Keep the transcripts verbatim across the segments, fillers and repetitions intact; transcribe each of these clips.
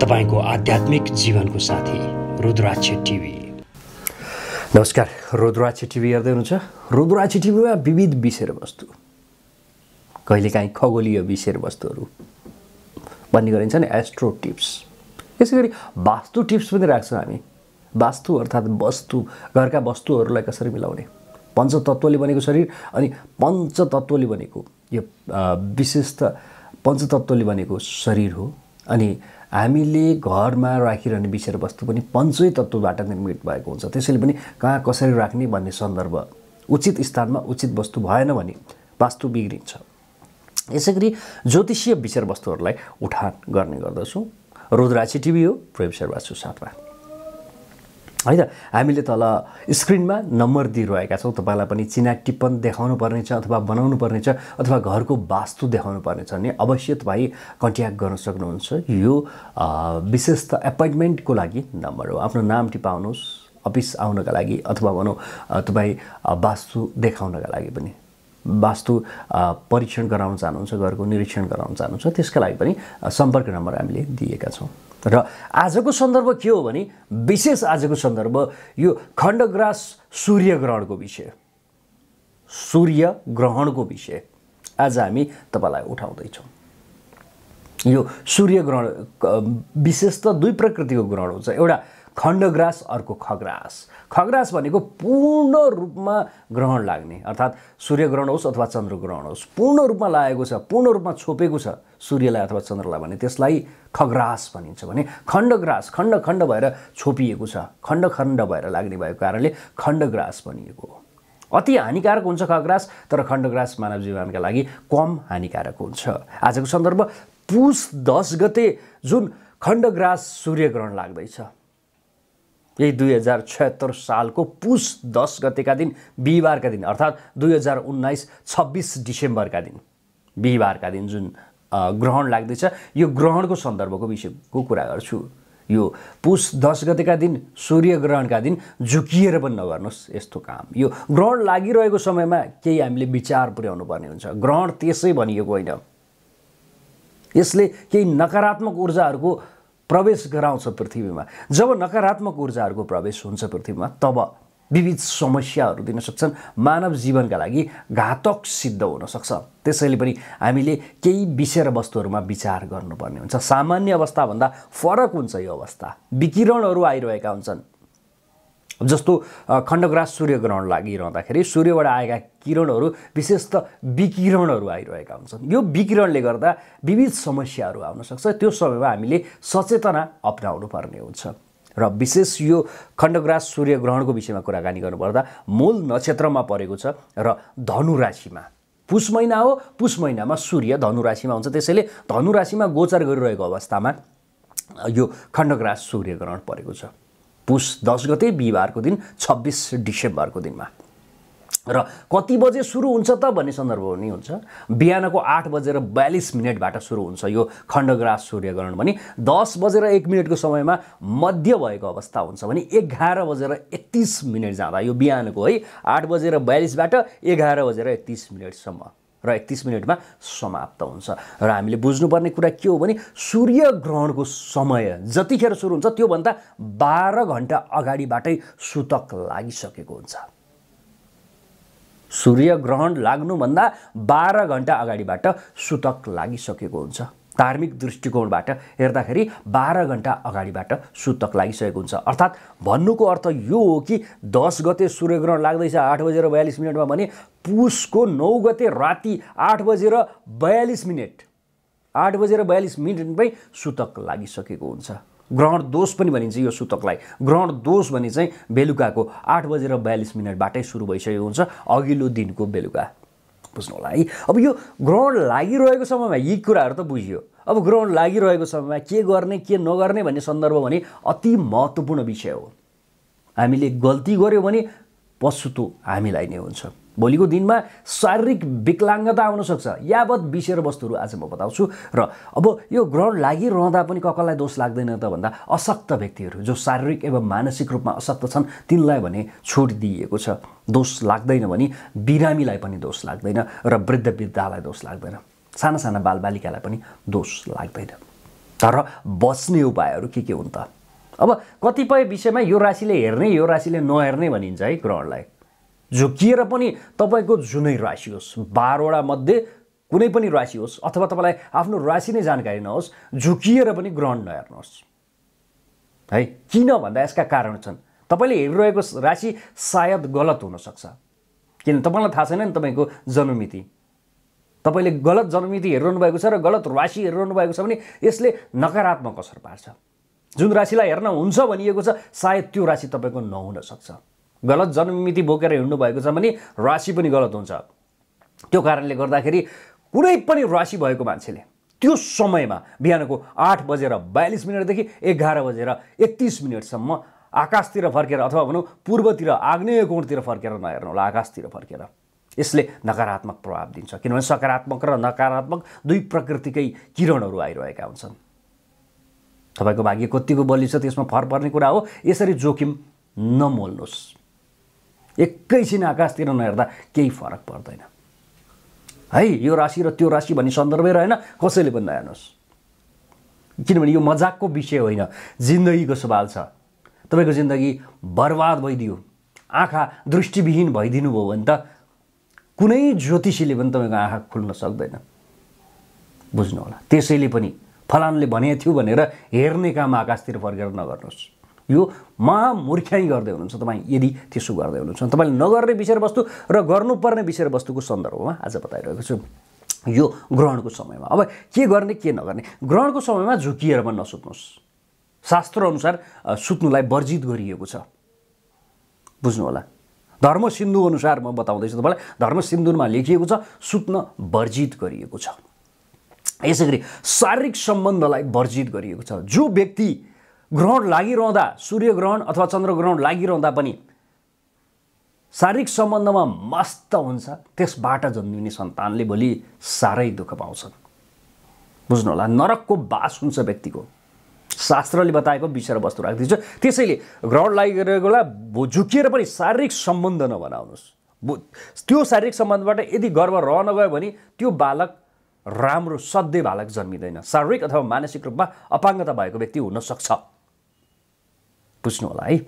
तपाईको आध्यात्मिक जीवनको साथी रुद्राक्ष टिभी। नमस्कार, रुद्राक्ष टिभी हेर्दै हुनुहुन्छ। रुद्राक्ष टिभीमा विविध विषयवस्तु, कहिलेकाहीँ खगोलीय विषयवस्तुहरू भन्ने गरिन्छ नि, एस्ट्रो टिप्स। यसैगरी वास्तु टिप्स पनि राख्छौँ हामी। वास्तु अर्थात् वस्तु, घरका वस्तुहरूलाई कसरी मिलाउने, पञ्चतत्त्वले बनेको शरीर अनि पञ्चतत्त्वले बनेको यो विशेषत पञ्चतत्त्वले बनेको शरीर हो। अनि हामीले घरमा राखिरहने विषयवस्तु पनि पञ्चै तत्त्वबाट निर्मित भएको हुन्छ। त्यसैले पनि कहाँ कसरी राख्ने भन्ने सन्दर्भ, उचित स्थानमा उचित वस्तु भएन भने वास्तु बिग्रिन्छ। यसैगरी ज्योतिषीय विषयवस्तुहरूलाई उठान गर्ने गर्दछौँ। रुद्राक्ष टिभी हो, प्रेम शेर्पा छु साथमा, होइन। हामीले तल स्क्रिनमा नम्बर दिइरहेका छौँ। तपाईँलाई पनि चिना टिप्पण देखाउनु पर्नेछ अथवा बनाउनु पर्नेछ अथवा घरको वास्तु देखाउनु पर्नेछ भने अवश्य तपाईँ कन्ट्याक्ट गर्न सक्नुहुन्छ। यो विशेष त एपोइन्टमेन्टको लागि नम्बर हो। आफ्नो नाम टिपाउनुहोस् अफिस आउनका लागि, अथवा भनौँ तपाईँ वास्तु देखाउनका लागि पनि, वास्तु परीक्षण गराउन चाहनुहुन्छ, घरको निरीक्षण गराउन चाहनुहुन्छ, त्यसका लागि पनि सम्पर्क नम्बर हामीले दिएका छौँ। र आजको सन्दर्भ के हो भने, विशेष आजको सन्दर्भ यो खण्डग्रास सूर्यग्रहणको विषय, सूर्यग्रहणको विषय आज हामी तपाईँलाई उठाउँदैछौँ। यो सूर्यग्रहण विशेष त दुई प्रकृतिको ग्रहण हुन्छ, एउटा खण्डग्रास, अर्को खग्रास। खग्रास भनेको पूर्ण रूपमा ग्रहण लाग्ने, अर्थात् सूर्यग्रहण होस् अथवा चन्द्रग्रहण होस्, पूर्ण रूपमा लागेको छ, पूर्ण रूपमा छोपेको छ सूर्यलाई अथवा चन्द्रलाई भने त्यसलाई खग्रास भनिन्छ। भने खण्डग्रास, खण्ड खण्ड भएर छोपिएको छ, खण्ड खण्ड भएर लाग्ने भएको कारणले खण्डग्रास भनिएको हो। अति हानिकारक हुन्छ खग्रास, तर खण्डग्रास मानव जीवनका लागि कम हानिकारक हुन्छ। आजको सन्दर्भ पुष दस गते जुन खण्डग्रास सूर्यग्रहण लाग्दैछ, यही दुई हजार छयत्तर सालको पुष दस गतेका दिन बिहिबारका दिन, अर्थात् दुई हजार उन्नाइस छब्बिस डिसेम्बरका दिन बिहिबारका दिन जुन ग्रहण लाग्दैछ, यो ग्रहणको सन्दर्भको विषयको कुरा गर्छु। यो पुष दस गतेका दिन सूर्यग्रहणका दिन झुकिएर पनि नगर्नुहोस् यस्तो काम। यो ग्रहण लागिरहेको समयमा केही हामीले विचार पुर्याउनु पर्ने हुन्छ। ग्रहण त्यसै भनिएको होइन, यसले केही नकारात्मक ऊर्जाहरूको प्रवेश गराउँछ पृथ्वीमा। जब नकारात्मक ऊर्जाहरूको प्रवेश हुन्छ पृथ्वीमा, तब विविध समस्याहरू दिन सक्छन्, मानव जीवनका लागि घातक सिद्ध हुन सक्छ। त्यसैले पनि हामीले केही विषय र वस्तुहरूमा विचार गर्नुपर्ने हुन्छ। सामान्य अवस्थाभन्दा फरक हुन्छ यो अवस्था। विकिरणहरू आइरहेका हुन्छन्, जस्तो खण्डग्रास सूर्यग्रहण लागिरहँदाखेरि सूर्यबाट आएका किरणहरू विशेषत विकिरणहरू आइरहेका हुन्छन्। यो विकिरणले गर्दा विविध समस्याहरू आउन सक्छ। त्यो समयमा हामीले सचेतना अपनाउनु पर्ने हुन्छ। र विशेष यो खण्डग्रास सूर्यग्रहणको विषयमा कुराकानी गर्नुपर्दा मूल नक्षत्रमा परेको छ र धनु राशिमा। पुष महिना हो, पुष महिनामा सूर्य धनु राशिमा हुन्छ। त्यसैले धनु राशिमा गोचर गरिरहेको अवस्थामा यो खण्डग्रास सूर्यग्रहण परेको छ। पुष दस गते बिहिबारको दिन छब्बिस डिसेम्बरको दिनमा। र कति बजे सुरु हुन्छ त भन्ने सन्दर्भ पनि हुन्छ। बिहानको आठ बजेर बयालिस मिनटबाट सुरु हुन्छ यो खण्डग्रास सूर्यग्रहण भने दस बजेर एक मिनटको समयमा मध्य भएको अवस्था हुन्छ भने एघार बजेर एकतिस मिनट जाँदा, यो बिहानको है, आठ बजेर बयालिसबाट एघार बजेर एकतिस मिनटसम्म र एकतिस मिनटमा समाप्त हुन्छ। र हामीले बुझ्नुपर्ने कुरा के हो भने, सूर्यग्रहणको समय जतिखेर सुरु हुन्छ त्योभन्दा बाह्र घन्टा अगाडिबाटै सुतक लागिसकेको हुन्छ। सूर्यग्रहण लाग्नुभन्दा बाह्र घन्टा अगाडिबाट सुतक लागिसकेको हुन्छ। धार्मिक दृष्टिकोणबाट हेर्दाखेरि बाह्र घन्टा अगाडिबाट सुतक लागिसकेको हुन्छ। अर्थात् भन्नुको अर्थ यो हो कि दस गते सूर्यग्रहण लाग्दैछ आठ बजेर बयालिस मिनटमा भने पुषको नौ गते राति आठ बजेर बयालिस मिनट आठ बजेर बयालिस मिनटमै सुतक लागिसकेको हुन्छ। ग्रहण दोष पनि भनिन्छ यो सुतकलाई। ग्रहण दोष भने चाहिँ बेलुकाको आठ बजेर बयालिस मिनटबाटै सुरु भइसकेको हुन्छ, अघिल्लो दिनको बेलुका। बुझ्नु होला है। अब यो ग्रहण लागिरहेको समयमा यी कुराहरू त बुझियो। अब ग्रहण लागिरहेको समयमा के गर्ने के नगर्ने भन्ने सन्दर्भ भने अति महत्त्वपूर्ण विषय हो। हामीले गल्ती गर्यो भने पछुतो हामीलाई नै हुन्छ। भोलिको दिनमा शारीरिक विकलाङ्गता आउन सक्छ। यावत विषय र वस्तुहरू आज म बताउँछु। र अब यो ग्रहण लागिरहँदा पनि कसलाई दोष लाग्दैन त भन्दा अशक्त व्यक्तिहरू जो शारीरिक एवं मानसिक रूपमा अशक्त छन् तिनलाई भने छुट दिइएको छ। दोष लाग्दैन भने बिरामीलाई पनि दोष लाग्दैन र वृद्ध वृद्धालाई दोष लाग्दैन, साना साना बालबालिकालाई पनि दोष लाग्दैन। तर बच्ने उपायहरू के के हुन् त? अब कतिपय विषयमा यो राशिले हेर्ने यो राशिले नहेर्ने भनिन्छ है ग्रहणलाई। झुकिएर पनि तपाईँको जुनै राशि होस्, बाह्रवटा मध्ये कुनै पनि राशि होस् अथवा तपाईँलाई आफ्नो राशि नै जानकारी नहोस्, झुकिएर पनि ग्रहण नहेर्नुहोस् है। किन भन्दा यसका कारण छन्। तपाईँले हेरिरहेको राशि सायद गलत हुनसक्छ, किन तपाईँलाई थाहा छैन नि तपाईँको जन्ममिति। तपाईँले गलत जन्ममिति हेरिरहनु भएको छ र गलत राशि हेरिरहनु भएको छ भने यसले नकारात्मक असर पार्छ। जुन राशिलाई हेर्न हुन्छ भनिएको छ सायद त्यो राशि तपाईँको नहुन सक्छ। गलत जन्ममिति बोकेर हिँड्नु भएको छ भने राशि पनि गलत हुन्छ। त्यो कारणले गर्दाखेरि कुनै पनि राशि भएको मान्छेले त्यो समयमा बिहानको आठ बजेर बयालिस मिनटदेखि एघार बजेर एकतिस मिनटसम्म आकाशतिर फर्केर अथवा भनौँ पूर्वतिर आग्नेय कोणतिर फर्केर नहेर्नु होला, आकाशतिर फर्केर। यसले नकारात्मक प्रभाव दिन्छ, किनभने सकारात्मक र नकारात्मक दुई प्रकृतिकै किरणहरू आइरहेका हुन्छन्। तपाईँको भाग्य कतिको बलियो छ त्यसमा फरक पर्ने कुरा हो। यसरी जोखिम नमोल्नुहोस्। एकैछिन आकाशतिर नहेर्दा केही फरक पर्दैन है। यो राशि र त्यो राशि भन्ने सन्दर्भै रहेन, कसैले पनि नहेर्नुहोस्, किनभने यो मजाकको विषय होइन, जिन्दगीको सवाल छ। तपाईँको जिन्दगी बर्बाद भइदियो, आँखा दृष्टिविहीन भइदिनु भयो भने त कुनै ज्योतिषीले पनि तपाईँको आँखा खुल्न सक्दैन, बुझ्नु होला। त्यसैले पनि फलानले भनेको थियो भनेर हेर्ने काम आकाशतिर फर्केर नगर्नुहोस्। यो महामूर्खाइ गर्दै हुनुहुन्छ तपाईँ यदि त्यसो गर्दै हुनुहुन्छ। तपाईँले नगर्ने विषयवस्तु र गर्नुपर्ने विषयवस्तुको सन्दर्भमा आज बताइरहेको छु यो ग्रहणको समयमा। अब के गर्ने के नगर्ने। ग्रहणको समयमा झुकिएर पनि नसुत्नुहोस्। शास्त्रअनुसार सुत्नुलाई वर्जित गरिएको छ, बुझ्नु होला। धर्म सिन्धु अनुसार म बताउँदैछु तपाईँलाई, धर्म सिन्धुमा लेखिएको छ सुत्न वर्जित गरिएको छ। यसै गरी शारीरिक सम्बन्धलाई वर्जित गरिएको छ। जो व्यक्ति ग्रहण लागिरहँदा, सूर्य ग्रहण अथवा चन्द्र ग्रहण लागिरहँदा पनि शारीरिक सम्बन्धमा मस्त हुन्छ, त्यसबाट जन्मिने सन्तानले भोलि साह्रै दुःख पाउँछन्, बुझ्नु होला। नरकको बास हुन्छ व्यक्तिको। शास्त्रले बताएको विषयवस्तु राखिदिन्छ। त्यसैले ग्रहण लागिरहेको बेला झुकिएर पनि शारीरिक सम्बन्ध नबनाउनुहोस्। त्यो शारीरिक सम्बन्धबाट यदि गर्व रहन गयो भने त्यो बालक राम्रो सधैँ बालक जन्मिँदैन। शारीरिक अथवा मानसिक रूपमा अपाङ्गता भएको व्यक्ति हुनसक्छ, बुझ्नु होला है।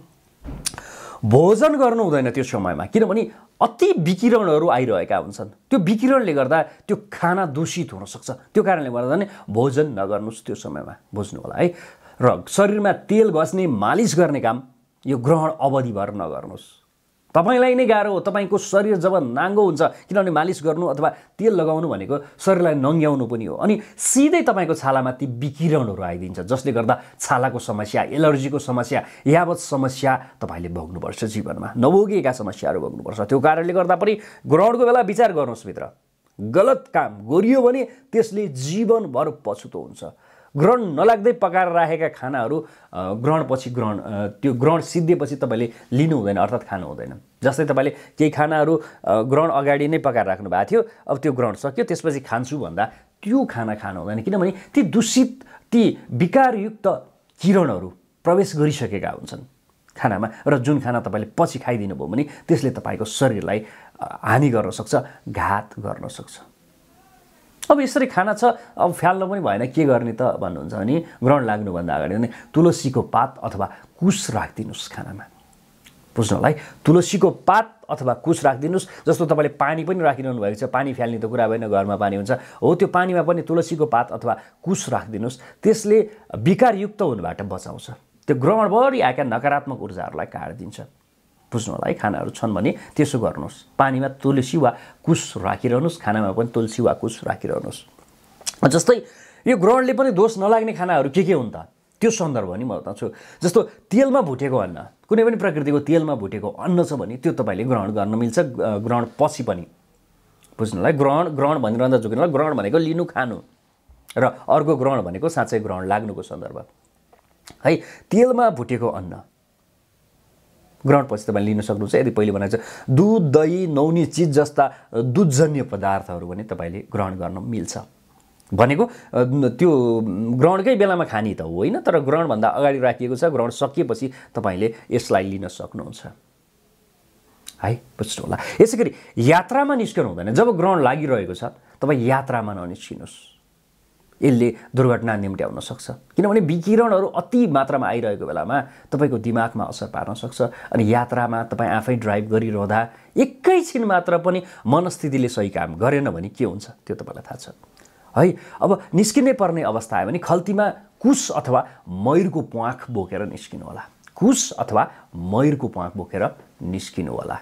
भोजन गर्नु हुँदैन त्यो समयमा, किनभने अति विकिरणहरू आइरहेका हुन्छन्। त्यो विकिरणले गर्दा त्यो खाना दूषित हुनसक्छ। त्यो कारणले गर्दा नै भोजन नगर्नुहोस् त्यो समयमा, बुझ्नु होला है। र शरीरमा तेल घस्ने मालिस गर्ने काम यो ग्रहण अवधिभर नगर्नुहोस्। तपाईलाई नै गाह्रो हो। तपाईँको शरीर जब नाङ्गो हुन्छ, किनभने मालिस गर्नु अथवा तेल लगाउनु भनेको शरीरलाई नङ्ग्याउनु पनि हो, अनि सिधै तपाईँको छालामा ती विकिरणहरू आइदिन्छ, जसले गर्दा छालाको समस्या, एलर्जीको समस्या, यावत समस्या तपाईँले भोग्नुपर्छ जीवनमा। नभोगिएका समस्याहरू भोग्नुपर्छ। त्यो कारणले गर्दा पनि ग्रहणको बेला विचार गर्नुहोस् मित्र। गलत काम गरियो भने त्यसले जीवनभर पछुतो हुन्छ। ग्रहण नलाग्दै पकाएर राखेका खानाहरू ग्रहणपछि ग्रहण त्यो ग्रहण सिद्धिएपछि तपाईँले लिनु हुँदैन, अर्थात् खानु हुँदैन। जस्तै तपाईँले केही खानाहरू ग्रहण अगाडि नै पकाएर राख्नु भएको थियो, अब त्यो ग्रहण सक्यो त्यसपछि खान्छु भन्दा त्यो खाना खानु हुँदैन, किनभने ती दूषित ती विकारयुक्त किरणहरू प्रवेश गरिसकेका हुन्छन् खानामा, र जुन खाना तपाईँले पछि खाइदिनु भयो भने त्यसले तपाईँको शरीरलाई हानि गर्न सक्छ, घात गर्न सक्छ। अब यसरी खाना छ, अब फ्याल्नु पनि भएन, के गर्ने त भन्नुहुन्छ भने ग्रहण लाग्नुभन्दा अगाडि नै तुलसीको पात अथवा कुश राखिदिनुहोस् खानामा, बुझ्नु होला है। तुलसीको पात अथवा कुश राखिदिनुहोस्। जस्तो तपाईँले पानी पनि राखिरहनु भएको छ, पानी फ्याल्ने त कुरा भएन, घरमा पानी हुन्छ हो, त्यो पानीमा पनि तुलसीको पात अथवा कुश राखिदिनुहोस्। त्यसले विकारयुक्त हुनबाट बचाउँछ। त्यो ग्रहणभरि आएका नकारात्मक ऊर्जाहरूलाई काटिदिन्छ, बुझ्नु होला है। खानाहरू छन् भने त्यसो गर्नुहोस्। पानीमा तुलसी वा कुश राखिरहनुहोस्, खानामा पनि तुलसी वा कुश राखिरहनुहोस्। जस्तै यो ग्रहणले पनि दोष नलाग्ने खानाहरू के के हुन् त, त्यो सन्दर्भ पनि म बताउँछु। जस्तो तेलमा भुटेको अन्न, कुनै पनि प्रकृतिको तेलमा भुटेको अन्न छ भने त्यो तपाईँले ग्रहण गर्न मिल्छ, ग्रहण पछि पनि, बुझ्नु होला है। ग्रहण ग्रहण भनिरहँदा झुकिनु होला। ग्रहण भनेको लिनु खानु र अर्को ग्रहण भनेको साँच्चै ग्रहण लाग्नुको सन्दर्भ है। तेलमा भुटेको अन्न ग्रहणपछि तपाईँले लिन सक्नुहुन्छ। यदि पहिले भनेको छ दुध, दही, नुनी चिज जस्ता दुधजन्य पदार्थहरू पनि तपाईँले ग्रहण गर्न मिल्छ भनेको त्यो ग्रहणकै बेलामा खाने त होइन, तर ग्रहणभन्दा अगाडि राखिएको छ। ग्रहण सकिएपछि तपाईँले यसलाई लिन सक्नुहुन्छ है, बुझ्नु होला। यसै गरी यात्रामा निस्कनु हुँदैन। जब ग्रहण लागिरहेको छ तपाईँ यात्रामा ननिस्किनुहोस्। यसले दुर्घटना निम्त्याउन सक्छ किनभने विकिरणहरू अति मात्रामा आइरहेको बेलामा तपाईँको दिमागमा असर पार्न सक्छ अनि यात्रामा तपाईँ आफै ड्राइभ गरिरहँदा एकैछिन मात्र पनि मनस्थितिले सही काम गरेन भने के हुन्छ त्यो तपाईँलाई थाहा छ है। अब निस्किनै पर्ने अवस्था आयो भने खल्तीमा कुश अथवा मयूरको प्वाँख बोकेर निस्किनु होला, कुश अथवा मयूरको प्वाँख बोकेर निस्किनु होला।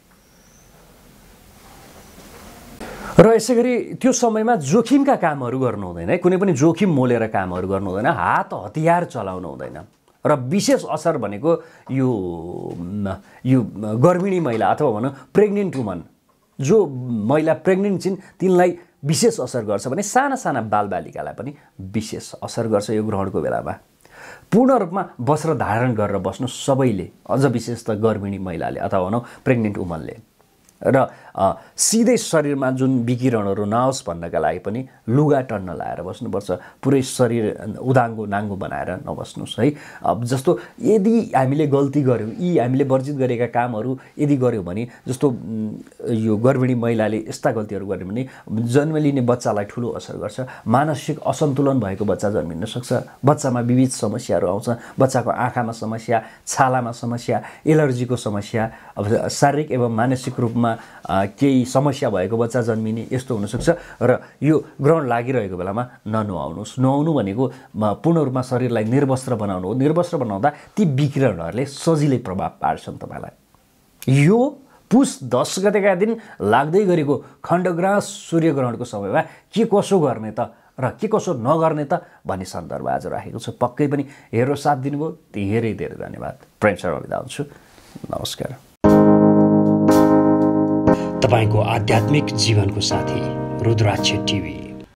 र यसै गरी त्यो समयमा जोखिमका कामहरू गर्नु हुँदैन है, कुनै पनि जोखिम मोलेर कामहरू गर्नु हुँदैन, हात हतियार चलाउनु हुँदैन। र विशेष असर भनेको यो यो गर्भिणी महिला अथवा भनौँ प्रेग्नेन्ट वुमन, जो महिला प्रेग्नेन्ट छिन् तिनलाई विशेष असर गर्छ भने साना साना बालबालिकालाई पनि विशेष असर गर्छ यो ग्रहणको बेलामा। पूर्ण रूपमा वस्त्र धारण गरेर बस्नु सबैले, अझ विशेष त गर्भिणी महिलाले अथवा भनौँ प्रेग्नेन्ट वुमनले। र सिधै शरीरमा जुन विकिरणहरू नआओस् भन्नका लागि पनि लुगा टन्न लाएर बस्नुपर्छ, पुरै शरीर उदाङ्गो नाङ्गो बनाएर नबस्नुहोस् है। अब जस्तो यदि हामीले गल्ती गऱ्यौँ, यी हामीले वर्जित गरेका कामहरू यदि गऱ्यौँ भने, जस्तो यो गर्भिणी महिलाले यस्ता गल्तीहरू गर्यो भने जन्म लिने बच्चालाई ठुलो असर गर्छ, मानसिक असन्तुलन भएको बच्चा जन्मिन सक्छ, बच्चामा विविध समस्याहरू आउँछ, बच्चाको आँखामा समस्या, छालामा समस्या, एलर्जीको समस्या, अब शारीरिक एवं मानसिक रूपमा केही समस्या भएको बच्चा जन्मिने यस्तो हुनसक्छ। र यो ग्रहण लागिरहेको बेलामा ननुहाउनुहोस्। नुहाउनु भनेको पूर्ण रूपमा शरीरलाई निर्वस्त्र बनाउनु हो। निर्वस्त्र बनाउँदा ती विकिरणहरूले सजिलै प्रभाव पार्छन् तपाईँलाई। यो पुस दस गतेका दिन लाग्दै गरेको खण्डग्रास सूर्यग्रहणको समयमा के कसो गर्ने त र के कसो नगर्ने त भन्ने सन्दर्भ आज राखेको छु। पक्कै पनि हेरेर साथ दिनुभयो, धेरै धेरै धन्यवाद। प्रेम शर्मा बिदा हुन्छु, नमस्कार। तपाईको आध्यात्मिक जीवनको साथी रुद्राक्ष टिभी।